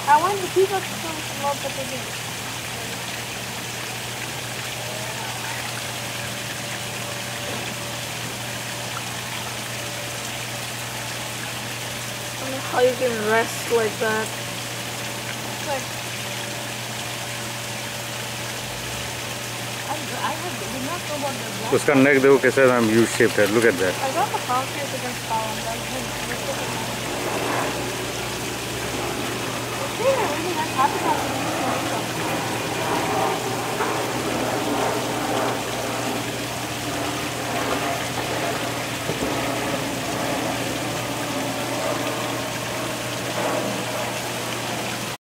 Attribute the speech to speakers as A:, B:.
A: I want the people to love what they do.
B: I don't know how you can rest like that.
A: Like, I did not know about the black.
C: उसका neck देखो कैसा एकदम U shaped है. Look at that.
A: I got the conference against Colin. I think I really have happy